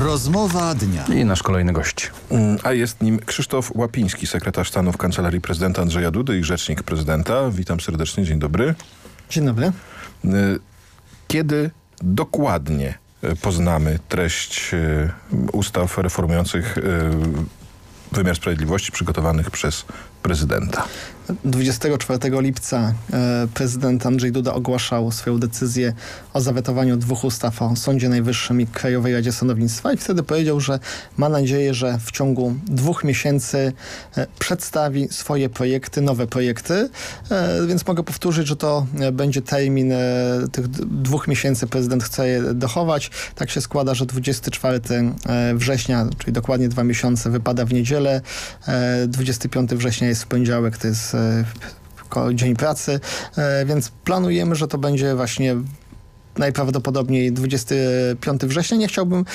Rozmowa dnia. I nasz kolejny gość. A jest nim Krzysztof Łapiński, sekretarz stanu w Kancelarii Prezydenta Andrzeja Dudy i rzecznik prezydenta. Witam serdecznie, dzień dobry. Dzień dobry. Kiedy dokładnie poznamy treść ustaw reformujących wymiar sprawiedliwości przygotowanych przez prezydenta? 24 lipca prezydent Andrzej Duda ogłaszał swoją decyzję o zawetowaniu 2 ustaw o Sądzie Najwyższym i Krajowej Radzie Sądownictwa i wtedy powiedział, że ma nadzieję, że w ciągu 2 miesięcy przedstawi swoje projekty, nowe projekty, więc mogę powtórzyć, że to będzie termin tych 2 miesięcy prezydent chce je dochować. Tak się składa, że 24 września, czyli dokładnie 2 miesiące, wypada w niedzielę, 25 września jest w poniedziałek, to jest dzień pracy, więc planujemy, że to będzie właśnie najprawdopodobniej 25 września. Nie chciałbym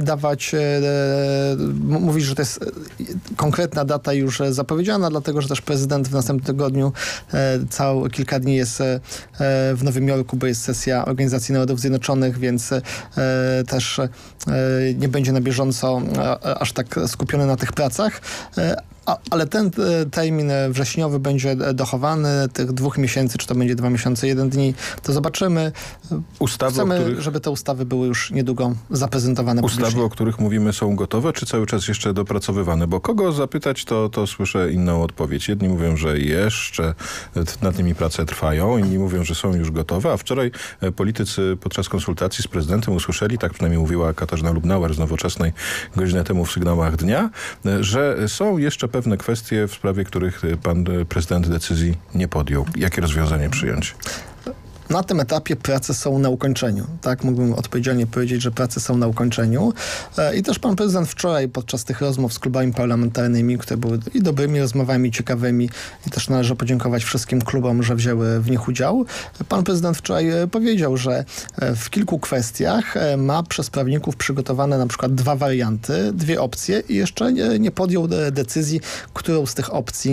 mówić, że to jest konkretna data już zapowiedziana, dlatego że też prezydent w następnym tygodniu kilka dni jest w Nowym Jorku, bo jest sesja Organizacji Narodów Zjednoczonych, więc też nie będzie na bieżąco aż tak skupiony na tych pracach. Ale ten termin wrześniowy będzie dochowany, tych 2 miesięcy, czy to będzie 2 miesiące, 1 dzień, to zobaczymy. Chcemy, żeby te ustawy były już niedługo zaprezentowane publicznie. Ustawy, o których mówimy, są gotowe, czy cały czas jeszcze dopracowywane? Bo kogo zapytać, to słyszę inną odpowiedź. Jedni mówią, że jeszcze nad nimi prace trwają, inni mówią, że są już gotowe, a wczoraj politycy podczas konsultacji z prezydentem usłyszeli, tak przynajmniej mówiła Katarzyna Lubnauer z Nowoczesnej godzinę temu w Sygnałach Dnia, że są jeszcze pewne kwestie, w sprawie których pan prezydent decyzji nie podjął. Jakie rozwiązanie przyjąć? Na tym etapie prace są na ukończeniu. Tak, mógłbym odpowiedzialnie powiedzieć, że prace są na ukończeniu. I też pan prezydent wczoraj podczas tych rozmów z klubami parlamentarnymi, które były i dobrymi rozmowami, ciekawymi, i też należy podziękować wszystkim klubom, że wzięły w nich udział. Pan prezydent wczoraj powiedział, że w kilku kwestiach ma przez prawników przygotowane na przykład 2 warianty, 2 opcje i jeszcze nie podjął decyzji, która z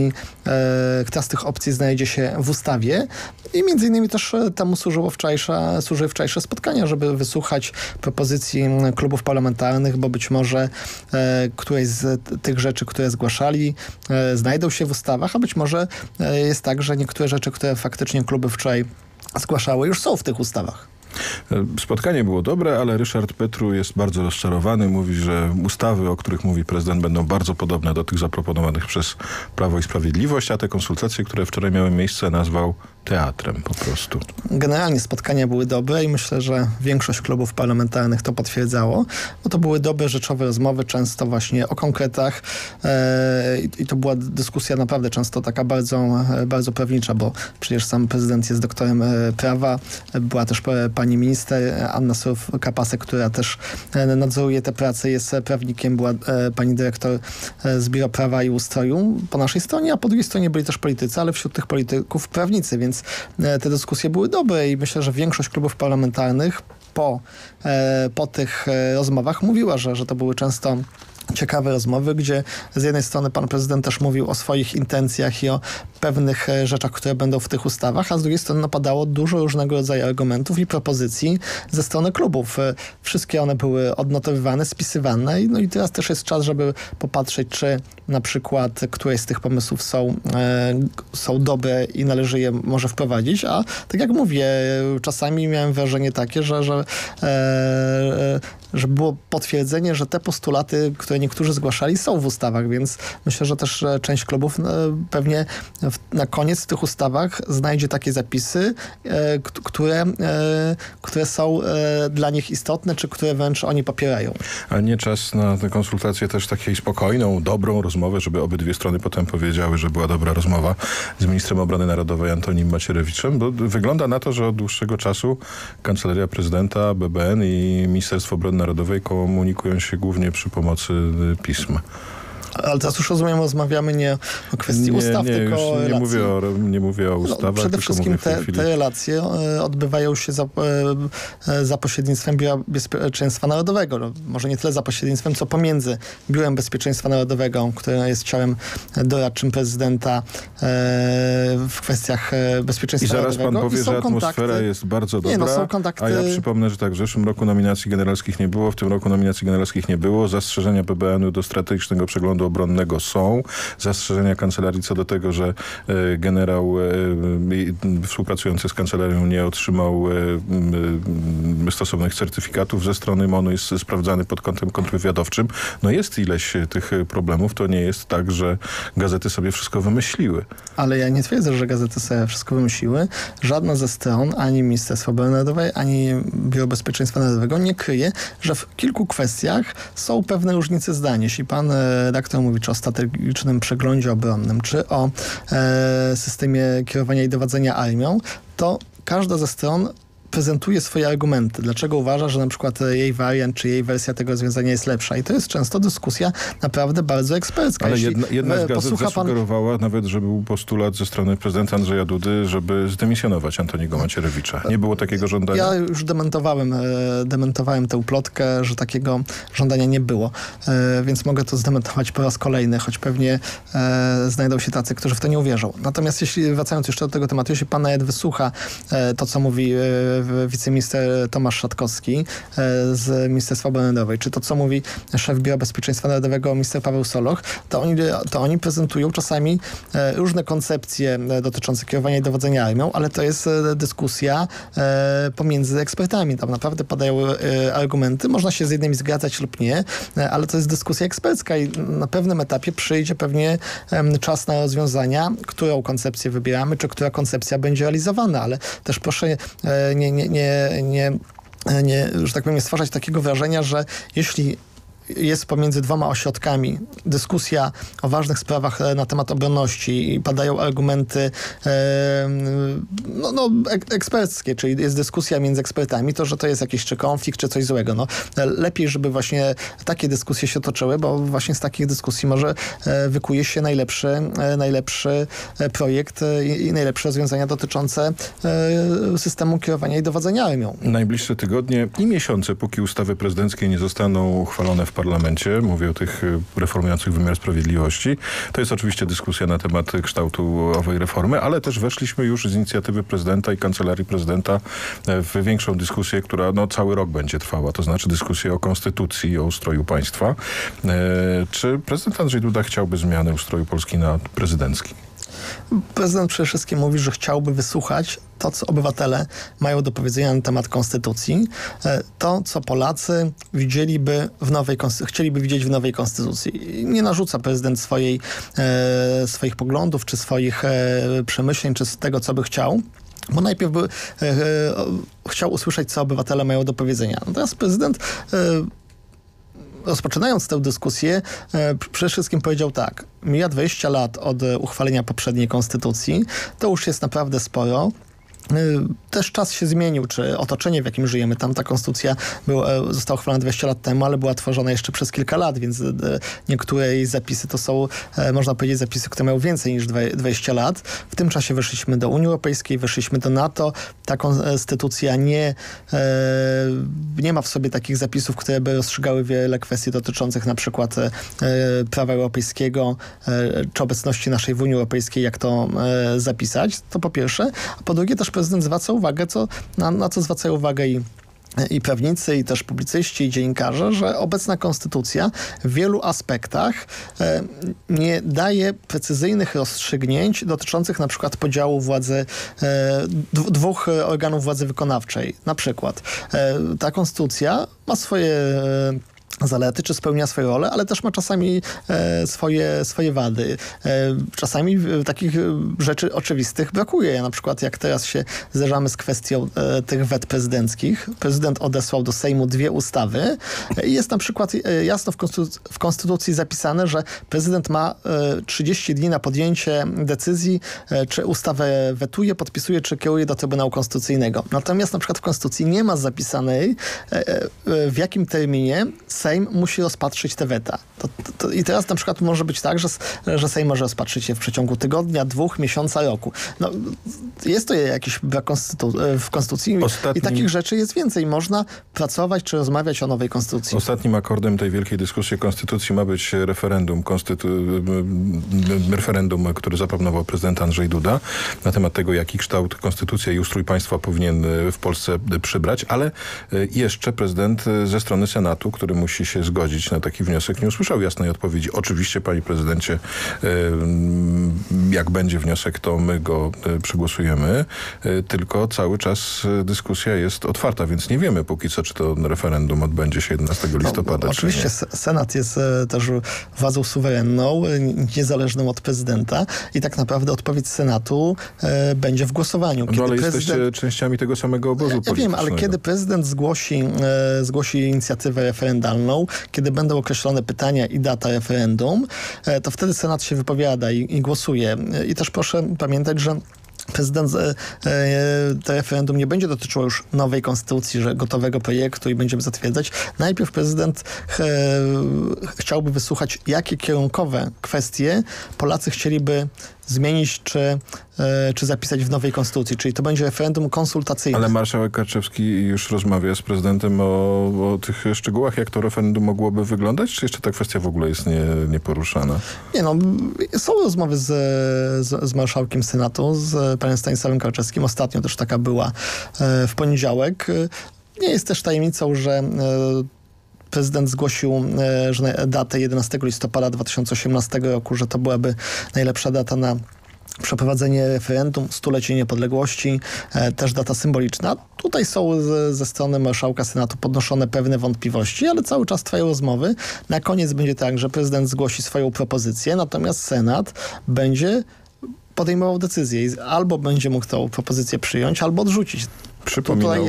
tych opcji znajdzie się w ustawie. I między innymi też temu służyły wczorajsze spotkania, żeby wysłuchać propozycji klubów parlamentarnych, bo być może któreś z tych rzeczy, które zgłaszali, znajdą się w ustawach, a być może jest tak, że niektóre rzeczy, które faktycznie kluby wczoraj zgłaszały, już są w tych ustawach. Spotkanie było dobre, ale Ryszard Petru jest bardzo rozczarowany. Mówi, że ustawy, o których mówi prezydent, będą bardzo podobne do tych zaproponowanych przez Prawo i Sprawiedliwość, a te konsultacje, które wczoraj miały miejsce, nazwał teatrem po prostu. Generalnie spotkania były dobre i myślę, że większość klubów parlamentarnych to potwierdzało, bo to były dobre, rzeczowe rozmowy, często właśnie o konkretach i to była dyskusja naprawdę często taka bardzo, bardzo prawnicza, bo przecież sam prezydent jest doktorem prawa. Była też pani minister Anna Surów-Kapasek, która też nadzoruje te prace, jest prawnikiem, była pani dyrektor z Biura Prawa i Ustroju po naszej stronie, a po drugiej stronie byli też politycy, ale wśród tych polityków prawnicy, więc te dyskusje były dobre i myślę, że większość klubów parlamentarnych po tych rozmowach mówiła, że to były często ciekawe rozmowy, gdzie z jednej strony pan prezydent też mówił o swoich intencjach i o pewnych rzeczach, które będą w tych ustawach, a z drugiej strony napadało dużo różnego rodzaju argumentów i propozycji ze strony klubów. Wszystkie one były odnotowywane, spisywane i teraz też jest czas, żeby popatrzeć, czy na przykład któreś z tych pomysłów są dobre i należy je może wprowadzić, a tak jak mówię, czasami miałem wrażenie takie, że było potwierdzenie, że te postulaty, które niektórzy zgłaszali, są w ustawach, więc myślę, że też część klubów pewnie na koniec w tych ustawach znajdzie takie zapisy, które są dla nich istotne, czy które wręcz oni popierają. A nie czas na tę konsultację też takiej spokojną, dobrą rozmowę, żeby obydwie strony potem powiedziały, że była dobra rozmowa z ministrem obrony narodowej Antonim Macierewiczem, bo wygląda na to, że od dłuższego czasu Kancelaria Prezydenta, BBN i Ministerstwo Obrony Narodowej komunikują się głównie przy pomocy pism. Ale teraz już rozmawiamy nie o kwestii ustaw, tylko o relacji. Nie mówię o ustawach, przede tylko wszystkim mówię w tej chwili... te relacje odbywają się za pośrednictwem Biura Bezpieczeństwa Narodowego. No, może nie tyle za pośrednictwem, co pomiędzy Biurem Bezpieczeństwa Narodowego, które jest ciałem doradczym prezydenta w kwestiach bezpieczeństwa narodowego. I zaraz pan powie, że atmosfera jest bardzo dobra, są kontakty... a ja przypomnę, że tak, w zeszłym roku nominacji generalskich nie było, w tym roku nominacji generalskich nie było. Zastrzeżenia BBN-u do strategicznego przeglądu obronnego są. Zastrzeżenia kancelarii co do tego, że generał współpracujący z kancelarią nie otrzymał stosownych certyfikatów ze strony MON-u, jest sprawdzany pod kątem kontrwywiadowczym. No jest ileś tych problemów. To nie jest tak, że gazety sobie wszystko wymyśliły. Ale ja nie twierdzę, że gazety sobie wszystko wymyśliły. Żadna ze stron, ani Ministerstwa Obrony Narodowej, ani Biuro Bezpieczeństwa Narodowego nie kryje, że w kilku kwestiach są pewne różnice zdań. Jeśli pan redaktor mówi czy o strategicznym przeglądzie obronnym, czy o systemie kierowania i dowodzenia armią, to każda ze stron prezentuje swoje argumenty. Dlaczego uważa, że na przykład jej wariant, czy jej wersja tego rozwiązania jest lepsza. I to jest często dyskusja naprawdę bardzo ekspercka. Ale jedna z gazet zasugerowała nawet, że był postulat ze strony prezydenta Andrzeja Dudy, żeby zdymisjonować Antoniego Macierewicza. Nie było takiego żądania? Ja już dementowałem tę plotkę, że takiego żądania nie było. Więc mogę to zdementować po raz kolejny, choć pewnie znajdą się tacy, którzy w to nie uwierzą. Natomiast wracając jeszcze do tego tematu, jeśli pan nawet wysłucha to, co mówi wiceminister Tomasz Szatkowski z Ministerstwa Obrony Narodowej, czy to, co mówi szef Biura Bezpieczeństwa Narodowego, minister Paweł Soloch, to oni prezentują czasami różne koncepcje dotyczące kierowania i dowodzenia armią, ale to jest dyskusja pomiędzy ekspertami. Tam naprawdę padają argumenty. Można się z jednymi zgadzać lub nie, ale to jest dyskusja ekspercka i na pewnym etapie przyjdzie pewnie czas na rozwiązania, którą koncepcję wybieramy, czy która koncepcja będzie realizowana, ale też proszę że tak powiem, nie stwarzać takiego wrażenia, że jeśli jest pomiędzy dwoma ośrodkami dyskusja o ważnych sprawach na temat obronności i padają argumenty eksperckie, czyli jest dyskusja między ekspertami, to, że to jest jakiś czy konflikt, czy coś złego. No, lepiej, żeby właśnie takie dyskusje się toczyły, bo właśnie z takich dyskusji może wykuje się najlepszy projekt i najlepsze rozwiązania dotyczące systemu kierowania i dowodzenia armią. Najbliższe tygodnie i miesiące, póki ustawy prezydenckie nie zostaną uchwalone w parlamencie, mówię o tych reformujących wymiar sprawiedliwości. To jest oczywiście dyskusja na temat kształtu owej reformy, ale też weszliśmy już z inicjatywy prezydenta i kancelarii prezydenta w większą dyskusję, która cały rok będzie trwała. To znaczy dyskusję o konstytucji, o ustroju państwa. Czy prezydent Andrzej Duda chciałby zmiany ustroju Polski na prezydencki? Prezydent przede wszystkim mówi, że chciałby wysłuchać to, co obywatele mają do powiedzenia na temat konstytucji, to, co Polacy chcieliby widzieć w nowej konstytucji. Nie narzuca prezydent swoich poglądów, czy swoich przemyśleń, czy z tego, co by chciał. Bo najpierw by chciał usłyszeć, co obywatele mają do powiedzenia. Natomiast prezydent rozpoczynając tę dyskusję, przede wszystkim powiedział tak: mija 20 lat od uchwalenia poprzedniej konstytucji, to już jest naprawdę sporo. Też czas się zmienił, czy otoczenie, w jakim żyjemy. Tam ta konstytucja została uchwalona 20 lat temu, ale była tworzona jeszcze przez kilka lat, więc niektóre jej zapisy to są, można powiedzieć, zapisy, które mają więcej niż 20 lat. W tym czasie weszliśmy do Unii Europejskiej, weszliśmy do NATO. Ta konstytucja nie ma w sobie takich zapisów, które by rozstrzygały wiele kwestii dotyczących na przykład prawa europejskiego, czy obecności naszej w Unii Europejskiej, jak to zapisać. To po pierwsze. A po drugie też prezydent zwraca uwagę, na co zwracają uwagę i prawnicy, i też publicyści, i dziennikarze, że obecna konstytucja w wielu aspektach nie daje precyzyjnych rozstrzygnięć dotyczących na przykład podziału władzy, dwóch organów władzy wykonawczej. Na przykład ta konstytucja ma swoje zalety, czy spełnia swoje role, ale też ma czasami swoje wady. Czasami takich rzeczy oczywistych brakuje. Na przykład jak teraz się zderzamy z kwestią tych wet prezydenckich. Prezydent odesłał do Sejmu 2 ustawy i jest na przykład jasno w Konstytucji zapisane, że prezydent ma 30 dni na podjęcie decyzji, czy ustawę wetuje, podpisuje, czy kieruje do Trybunału Konstytucyjnego. Natomiast na przykład w Konstytucji nie ma zapisanej, w jakim terminie Sejm Sejm musi rozpatrzyć te weta. I teraz na przykład może być tak, że Sejm może rozpatrzyć je w przeciągu tygodnia, 2 miesiąca, roku. No, jest to jakiś brak w konstytucji i takich rzeczy jest więcej. Można pracować czy rozmawiać o nowej konstytucji. Ostatnim akordem tej wielkiej dyskusji konstytucji ma być referendum, który zaproponował prezydent Andrzej Duda na temat tego, jaki kształt konstytucja i ustrój państwa powinien w Polsce przybrać, ale jeszcze prezydent ze strony Senatu, który musi się zgodzić na taki wniosek, nie usłyszał jasnej odpowiedzi. Oczywiście, panie prezydencie, jak będzie wniosek, to my go przegłosujemy, tylko cały czas dyskusja jest otwarta, więc nie wiemy póki co, czy to referendum odbędzie się 11 listopada. Oczywiście Senat jest też władzą suwerenną, niezależną od prezydenta i tak naprawdę odpowiedź Senatu będzie w głosowaniu. Kiedy ale jesteście częściami tego samego obozu politycznego. Ja wiem, ale kiedy prezydent zgłosi inicjatywę referendalną, kiedy będą określone pytania i data referendum, to wtedy Senat się wypowiada i głosuje. I też proszę pamiętać, że prezydent to referendum nie będzie dotyczyło już nowej konstytucji, że gotowego projektu i będziemy zatwierdzać. Najpierw prezydent chciałby wysłuchać, jakie kierunkowe kwestie Polacy chcieliby zmienić czy zapisać w nowej konstytucji. Czyli to będzie referendum konsultacyjne. Ale marszałek Karczewski już rozmawia z prezydentem o tych szczegółach, jak to referendum mogłoby wyglądać? Czy jeszcze ta kwestia w ogóle jest nieporuszana? Nie no, są rozmowy z marszałkiem Senatu, z panem Stanisławem Karczewskim. Ostatnio też taka była w poniedziałek. Nie jest też tajemnicą, że prezydent zgłosił datę 11 listopada 2018 roku, że to byłaby najlepsza data na przeprowadzenie referendum, 100-lecie niepodległości, też data symboliczna. Tutaj są ze strony marszałka Senatu podnoszone pewne wątpliwości, ale cały czas trwają rozmowy. Na koniec będzie tak, że prezydent zgłosi swoją propozycję, natomiast Senat będzie podejmował decyzję i albo będzie mógł tą propozycję przyjąć, albo odrzucić. Tutaj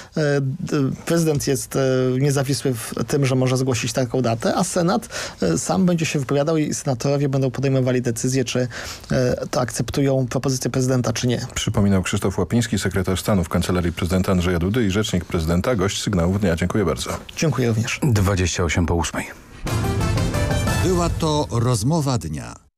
prezydent jest niezawisły w tym, że może zgłosić taką datę, a Senat sam będzie się wypowiadał i senatorowie będą podejmowali decyzję, czy to akceptują propozycję prezydenta, czy nie. Przypominał Krzysztof Łapiński, sekretarz stanu w Kancelarii Prezydenta Andrzeja Dudy i rzecznik prezydenta, gość Sygnałów Dnia. Dziękuję bardzo. Dziękuję również. 28 po 8. Była to rozmowa dnia.